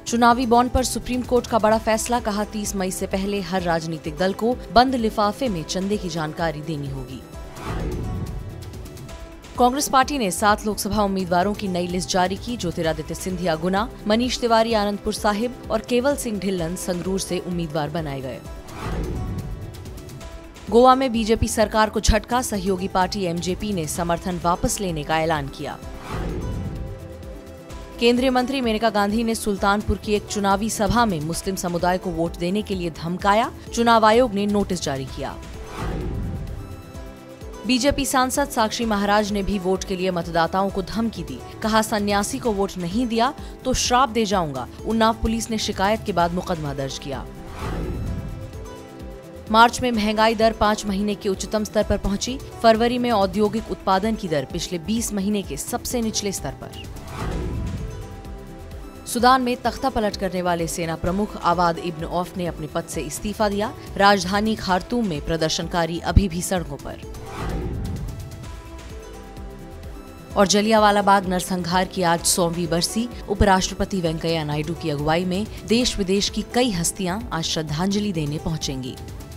चुनावी बॉन्ड पर supreme court का बड़ा फैसला, कहा 30 मई से पहले हर राजनीतिक दल को बंद लिफाफे में चंदे की जानकारी देनी होगी। कांग्रेस पार्टी ने 7 लोकसभा उम्मीदवारों की नई लिस्ट जारी की। ज्योतिरादित्य सिंधिया गुना, मनीष तिवारी आनंदपुर साहिब और केवल सिंह ढिल्लन संगरूर से उम्मीदवार बनाए गए। गोवा में बीजेपी सरकार को झटका, सहयोगी पार्टी एमजेपी ने समर्थन वापस लेने का ऐलान किया। केंद्रीय मंत्री मेनका गांधी ने सुल्तानपुर की एक चुनावी सभा में मुस्लिम समुदाय को वोट देने के लिए धमकाया, चुनाव आयोग ने नोटिस जारी किया। बीजेपी सांसद साक्षी महाराज ने भी वोट के लिए मतदाताओं को धमकी दी, कहा सन्यासी को वोट नहीं दिया तो श्राप दे जाऊंगा। उन्नाव पुलिस ने शिकायत के बाद मुकदमा दर्ज किया। मार्च में महंगाई दर 5 महीने के उच्चतम स्तर पर पहुंची। फरवरी में औद्योगिक उत्पादन की दर पिछले 20 महीने के सबसे निचले स्तर पर। सूडान में तख्ता पलट करने वाले सेना प्रमुख आवाद इब्न औफ ने अपने पद से इस्तीफा दिया। राजधानी खार्तूम में प्रदर्शनकारी अभी भी सड़कों पर। और जलियांवाला बाग नरसंहार की आज 100वीं बरसी। उपराष्ट्रपति वेंकैया नायडू की अगुवाई में देश विदेश की कई हस्तियां आज श्रद्धांजलि देने पहुंचेंगी।